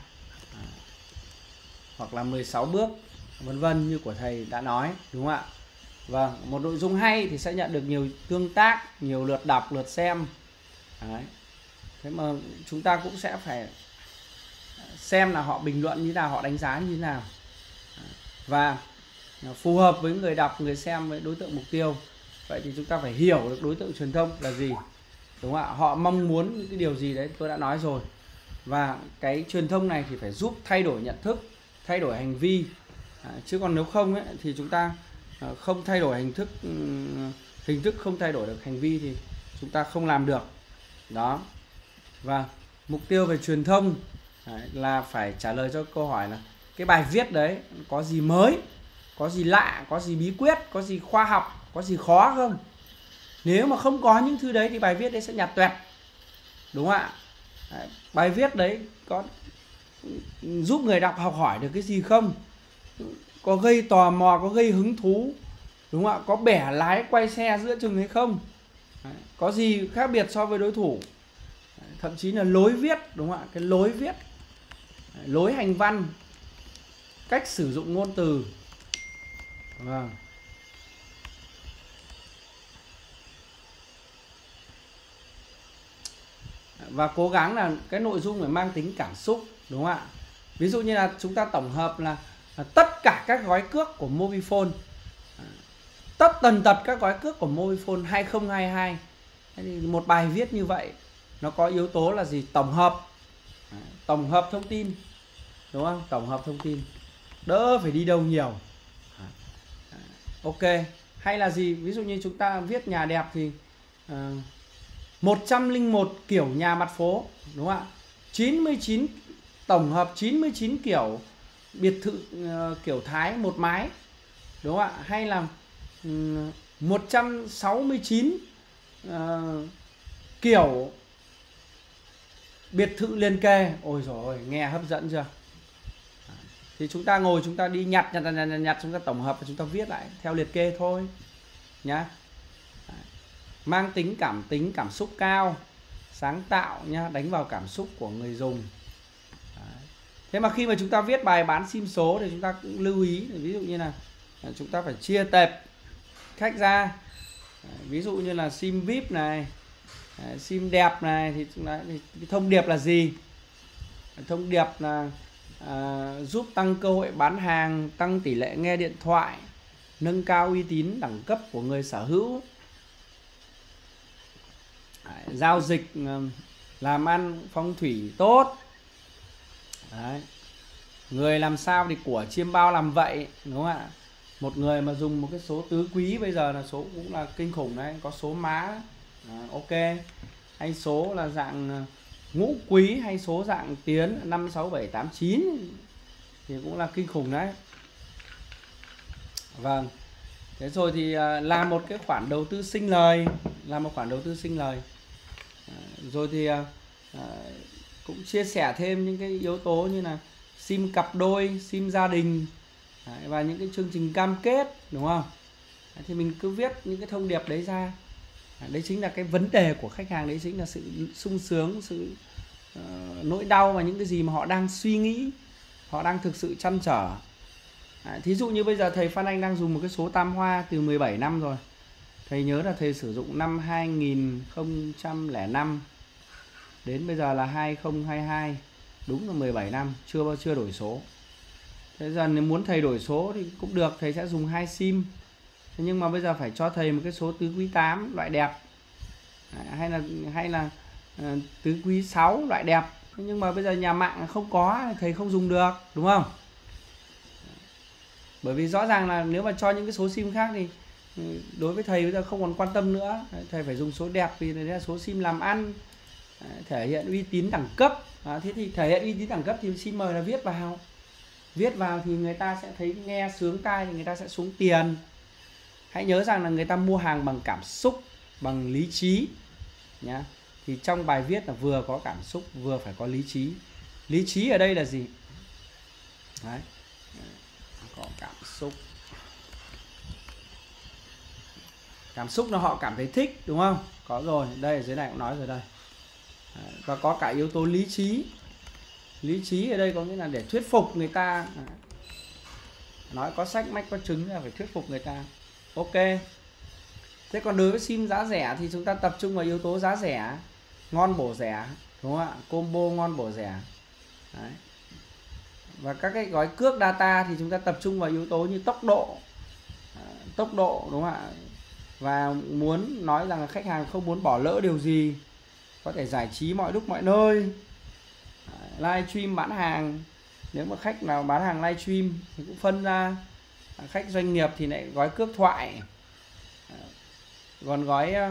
hoặc là 16 bước, vân vân như của thầy đã nói, đúng không ạ? Vâng, một nội dung hay thì sẽ nhận được nhiều tương tác, nhiều lượt đọc, lượt xem. Đấy. Thế mà chúng ta cũng sẽ phải xem là họ bình luận như nào, họ đánh giá như thế nào, và phù hợp với người đọc, người xem, với đối tượng mục tiêu. Vậy thì chúng ta phải hiểu được đối tượng truyền thông là gì, đúng không ạ? Họ mong muốn những cái điều gì đấy, tôi đã nói rồi. Và cái truyền thông này thì phải giúp thay đổi nhận thức, thay đổi hành vi. Chứ còn nếu không ấy, thì chúng ta không thay đổi hình thức không thay đổi được hành vi thì chúng ta không làm được. Đó. Và mục tiêu về truyền thông là phải trả lời cho câu hỏi là cái bài viết đấy có gì mới, có gì lạ, có gì bí quyết, có gì khoa học, có gì khó không. Nếu mà không có những thứ đấy thì bài viết đấy sẽ nhạt toẹt, đúng không ạ? Bài viết đấy có giúp người đọc học hỏi được cái gì không, có gây tò mò, có gây hứng thú, đúng không ạ? Có bẻ lái quay xe giữa chừng hay không, có gì khác biệt so với đối thủ, thậm chí là lối viết, đúng không ạ? Cái lối viết, lối hành văn, cách sử dụng ngôn từ. Vâng. Và cố gắng là cái nội dung phải mang tính cảm xúc, đúng không ạ? Ví dụ như là chúng ta tổng hợp là tất cả các gói cước của Mobifone, tất tần tật các gói cước của Mobifone 2022. Thế thì một bài viết như vậy nó có yếu tố là gì? Tổng hợp thông tin, đúng không? Tổng hợp thông tin, đỡ phải đi đâu nhiều. Ok. Hay là gì? Ví dụ như chúng ta viết nhà đẹp thì 101 kiểu nhà mặt phố, đúng không ạ? 99 tổng hợp 99 kiểu biệt thự kiểu Thái một mái, đúng không ạ? Hay là 169 kiểu biệt thự liền kề. Ôi dồi ôi, nghe hấp dẫn chưa? Thì chúng ta ngồi, chúng ta đi nhặt, chúng ta tổng hợp và chúng ta viết lại theo liệt kê thôi nhá. Mang tính cảm xúc cao, sáng tạo nhá, đánh vào cảm xúc của người dùng. Thế mà khi mà chúng ta viết bài bán sim số thì chúng ta cũng lưu ý, ví dụ như là chúng ta phải chia tệp khách ra. Ví dụ như là sim VIP này, sim đẹp này, thì cái thông điệp là gì? Thông điệp là giúp tăng cơ hội bán hàng, tăng tỷ lệ nghe điện thoại, nâng cao uy tín đẳng cấp của người sở hữu, giao dịch làm ăn phong thủy tốt. Đấy. Người làm sao thì của chiêm bao làm vậy, đúng không ạ? Một người mà dùng một cái số tứ quý bây giờ là số cũng là kinh khủng đấy, có số má ok, hay số là dạng ngũ quý, hay số dạng tiến 5, 6, 7, 8, 9 thì cũng là kinh khủng đấy. Vâng. Thế rồi thì làm một cái khoản đầu tư sinh lời, rồi thì cũng chia sẻ thêm những cái yếu tố như là sim cặp đôi, sim gia đình, và những cái chương trình cam kết, đúng không? Thì mình cứ viết những cái thông điệp đấy ra. Đấy chính là cái vấn đề của khách hàng, đấy chính là sự sung sướng, sự nỗi đau và những cái gì mà họ đang suy nghĩ, họ đang thực sự trăn trở. Thí dụ như bây giờ thầy Phan Anh đang dùng một cái số tam hoa từ 17 năm rồi. Thầy nhớ là thầy sử dụng năm 2005 đến bây giờ là 2022, đúng là 17 năm chưa đổi số. Thế giờ nếu muốn thầy đổi số thì cũng được, thầy sẽ dùng 2 sim. Thế nhưng mà bây giờ phải cho thầy một cái số tứ quý 8 loại đẹp, hay là tứ quý 6 loại đẹp. Thế nhưng mà bây giờ nhà mạng không có, thầy không dùng được, đúng không? Bởi vì rõ ràng là nếu mà cho những cái số sim khác thì đối với thầy bây giờ không còn quan tâm nữa. Thầy phải dùng số đẹp vì đấy là số sim làm ăn, thể hiện uy tín đẳng cấp. Thế thì thể hiện uy tín đẳng cấp thì xin mời là viết vào thì người ta sẽ thấy nghe sướng tai, thì người ta sẽ xuống tiền. Hãy nhớ rằng là người ta mua hàng bằng cảm xúc, bằng lý trí nhá. Thì trong bài viết là vừa có cảm xúc, vừa phải có lý trí. Lý trí ở đây là gì? Đấy, có cảm xúc. Cảm xúc là họ cảm thấy thích, đúng không? Có rồi, đây ở dưới này cũng nói rồi đây. Và có cả yếu tố lý trí. Lý trí ở đây có nghĩa là để thuyết phục người ta. Nói có sách mách có chứng là phải thuyết phục người ta. Ok. Thế còn đối với sim giá rẻ thì chúng ta tập trung vào yếu tố giá rẻ, ngon bổ rẻ, đúng không ạ? Combo ngon bổ rẻ. Đấy. Và các cái gói cước data thì chúng ta tập trung vào yếu tố như tốc độ đúng không ạ, và muốn nói rằng là khách hàng không muốn bỏ lỡ điều gì, có thể giải trí mọi lúc mọi nơi. Live stream bán hàng, nếu mà khách nào bán hàng live stream thì cũng phân ra. Khách doanh nghiệp thì lại gói cước thoại, còn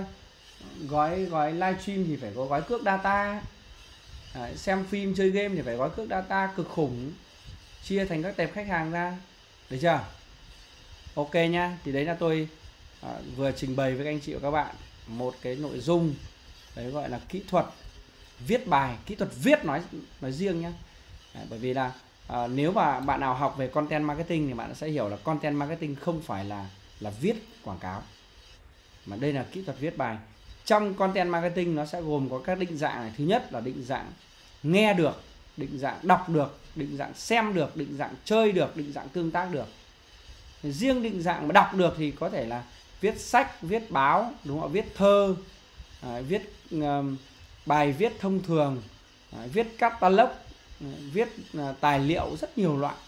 gói live stream thì phải có gói cước data. Xem phim chơi game thì phải gói cước data cực khủng, chia thành các tệp khách hàng ra, được chưa? Ok nhá, thì đấy là tôi vừa trình bày với các anh chị và các bạn một cái nội dung đấy, gọi là kỹ thuật viết bài, kỹ thuật viết nói riêng nhá. Bởi vì là nếu mà bạn nào học về content marketing thì bạn sẽ hiểu là content marketing không phải là viết quảng cáo, mà đây là kỹ thuật viết bài. Trong content marketing nó sẽ gồm có các định dạng này. Thứ nhất là định dạng nghe được, định dạng đọc được, định dạng xem được, định dạng chơi được, định dạng tương tác được. Riêng định dạng mà đọc được thì có thể là viết sách, viết báo, đúng không? Viết thơ, viết bài viết thông thường, viết catalog, viết tài liệu, rất nhiều loại.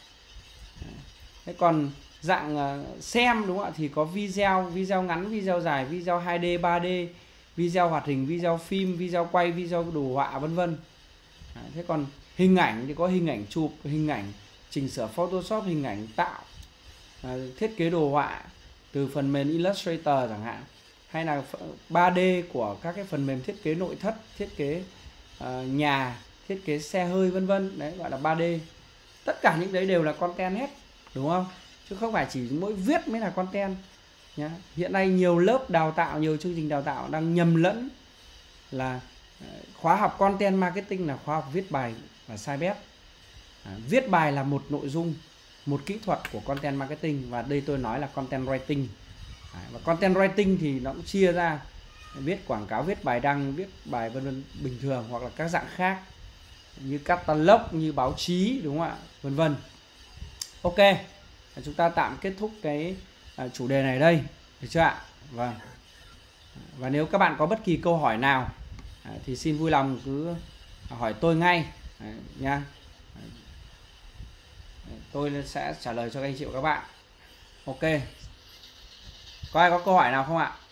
Thế còn dạng xem, đúng không ạ, thì có video ngắn, video dài, video 2D, 3D, video hoạt hình, video phim, video quay, video đồ họa, vân vân. Thế còn hình ảnh thì có hình ảnh chụp, hình ảnh chỉnh sửa Photoshop, hình ảnh tạo, thiết kế đồ họa từ phần mềm Illustrator chẳng hạn, hay là 3D của các cái phần mềm thiết kế nội thất, thiết kế nhà, thiết kế xe hơi, vân vân. Đấy gọi là 3D. Tất cả những đấy đều là content hết, đúng không? Chứ không phải chỉ mỗi viết mới là content nhá. Hiện nay nhiều lớp đào tạo, nhiều chương trình đào tạo đang nhầm lẫn là khóa học content marketing là khóa học viết bài, là sai bét. Viết bài là một nội dung, một kỹ thuật của content marketing, và đây tôi nói là content writing. Và content writing thì nó cũng chia ra viết quảng cáo, viết bài đăng, viết bài vân vân bình thường, hoặc là các dạng khác như catalog, như báo chí, đúng không ạ, vân vân. Ok, chúng ta tạm kết thúc cái chủ đề này đây, được chưa ạ? Vâng. Và nếu các bạn có bất kỳ câu hỏi nào thì xin vui lòng cứ hỏi tôi ngay nha. Tôi sẽ trả lời cho các anh chị và các bạn. Ok. Có ai có câu hỏi nào không ạ?